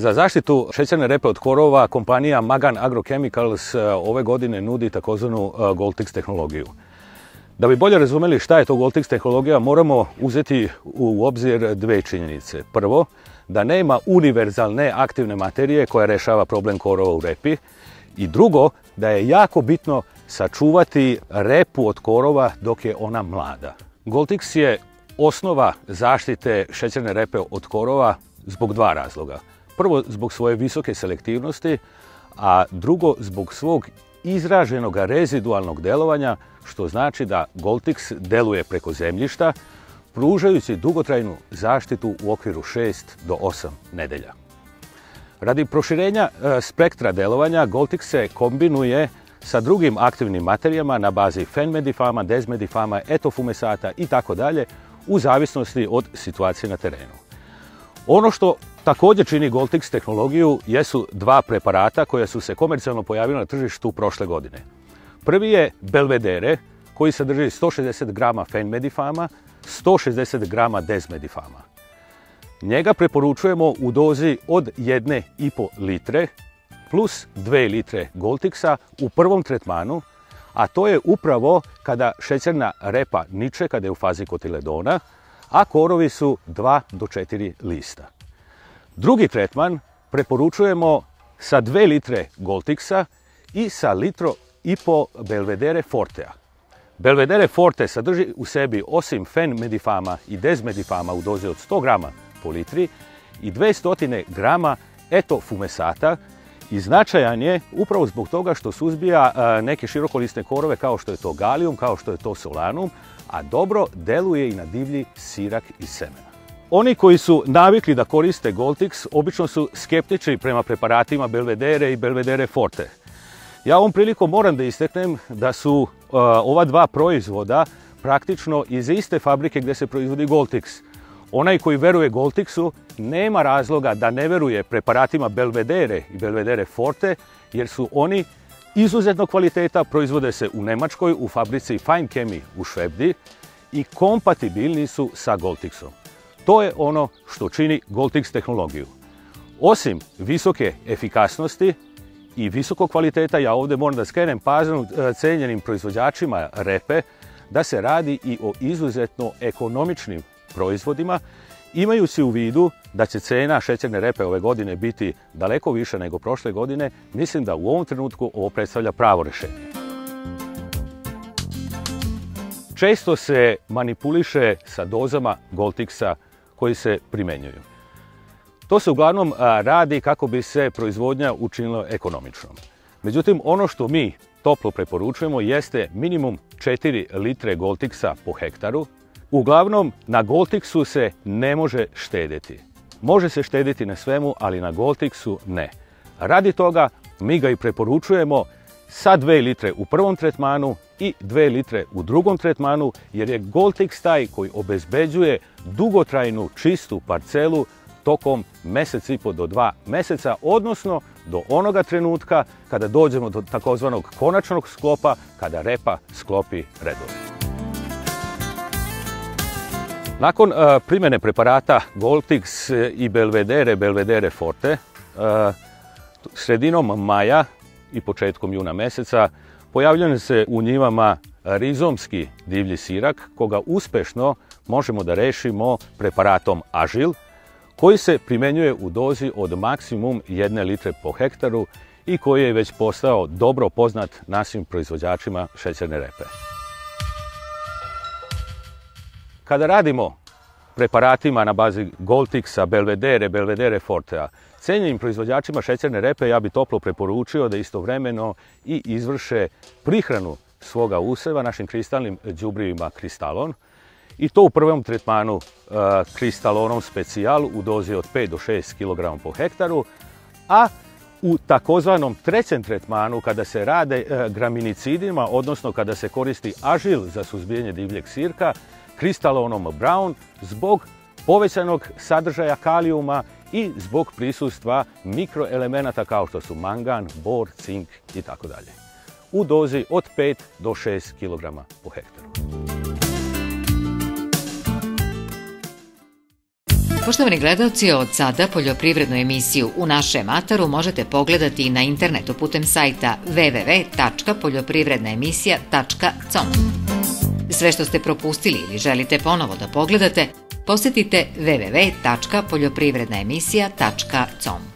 Za zaštitu šećerne repe od korova kompanija Magan Agrochemicals ove godine nudi takozvanu GoldTix tehnologiju. Da bi bolje razumjeli šta je to GoldTix tehnologija, moramo uzeti u obzir dve činjenice. Prvo, da nema univerzalne aktivne materije koja rešava problem korova u repi. I drugo, da je jako bitno sačuvati repu od korova dok je ona mlada. GoldTix je osnova zaštite šećerne repe od korova zbog dva razloga. Prvo, zbog svoje visoke selektivnosti, a drugo, zbog svog izraženog rezidualnog delovanja, što znači da GoldTix deluje preko zemljišta, pružajući dugotrajnu zaštitu u okviru 6 do 8 nedelja. Radi proširenja spektra delovanja, GoldTix se kombinuje sa drugim aktivnim materijama na bazi fenmedifama, desmedifama, etofumesata itd. U zavisnosti od situacije na terenu. Ono što također čini GoldTix tehnologiju jesu dva preparata koja su se komercijalno pojavila na tržištu prošle godine. Prvi je Belvedere, koji sadrži 160 grama fenmedifama, 160 grama desmedifama. Njega preporučujemo u dozi od 1,5 litre plus 2 litre GoldTixa u prvom tretmanu, a to je upravo kada šećerna repa niče, kada je u fazi kotiledona, a korovi su 2 do 4 lista. Drugi tretman preporučujemo sa 2 litre GoldTixa i sa 1,5 litro Belvedere Fortea. Belvedere Forte sadrži u sebi osim fenmedifama i desmedifama u dozi od 100 grama po litri i 200 grama etofumesata i značajan je upravo zbog toga što suzbija neke širokolisne korove kao što je to galijum, kao što je to solanum, a dobro deluje i na divlji sirak iz semena. Oni koji su navikli da koriste GoldTix obično su skeptični prema preparatima Belvedere i Belvedere Forte. Ja ovom prilikom moram da istaknem da su ova dva proizvoda praktično iz iste fabrike gdje se proizvodi GoldTix. Onaj koji veruje GoldTixu nema razloga da ne veruje preparatima Belvedere i Belvedere Forte, jer su oni izuzetnog kvaliteta, proizvode se u Nemačkoj u fabrici Fine Chemi u Švebdi i kompatibilni su sa GoldTixom. To je ono što čini GoldTix tehnologiju. Osim visoke efikasnosti i visokog kvaliteta, ja ovdje moram da skrenem pažnju cenjenim proizvođačima repe da se radi i o izuzetno ekonomičnim proizvodima, imajući u vidu da će cena šećerne repe ove godine biti daleko više nego prošle godine. Mislim da u ovom trenutku ovo predstavlja pravo rješenje. Često se manipuliše sa dozama GoldTixa koji se primjenjuju. To se uglavnom radi kako bi se proizvodnja učinila ekonomičnom. Međutim, ono što mi toplo preporučujemo jeste minimum 4 litre GoldTixa po hektaru. Uglavnom, na GoldTixu se ne može štedjeti. Može se štedjeti na svemu, ali na GoldTixu ne. Radi toga mi ga i preporučujemo sa 2 litre u prvom tretmanu i 2 litre u drugom tretmanu, jer je GoldTix taj koji obezbeđuje dugotrajnu čistu parcelu tokom mjesec i po do 2 mjeseca, odnosno do onoga trenutka kada dođemo do takozvanog konačnog sklopa, kada repa sklopi redovno. Nakon primjene preparata GoldTix i Belvedere Forte, sredinom maja i početkom juna mjeseca pojavljaju se u njivama rizomski divlji sirak, koga uspješno možemo da rešimo preparatom Agil, koji se primjenjuje u dozi od maksimum 1 litre po hektaru i koji je već postao dobro poznat našim proizvođačima šećerne repe. Kada radimo preparatima na bazi GoldTixa, Belvedere Fortea, cenjenim proizvođačima šećerne repe ja bi toplo preporučio da istovremeno i izvrše prihranu svoga useva našim kristalnim đubrivima Kristalon, i to u prvom tretmanu Kristalonom Specijal u dozi od 5 do 6 kg po hektaru, a u takozvanom trećem tretmanu kada se rade graminicidima, odnosno kada se koristi Agil za suzbijanje divljeg sirka, Kristalonom Brown zbog povećanog sadržaja kalijuma i zbog prisustva mikroelemenata kao što su mangan, bor, cink itd. u dozi od 5 do 6 kg po hektaru. Poštovani gledalci, od sada poljoprivrednu emisiju U našem ataru možete pogledati i na internetu putem sajta www.poljoprivrednaemisija.com. Sve što ste propustili ili želite ponovo da pogledate, posetite www.poljoprivrednaemisija.com.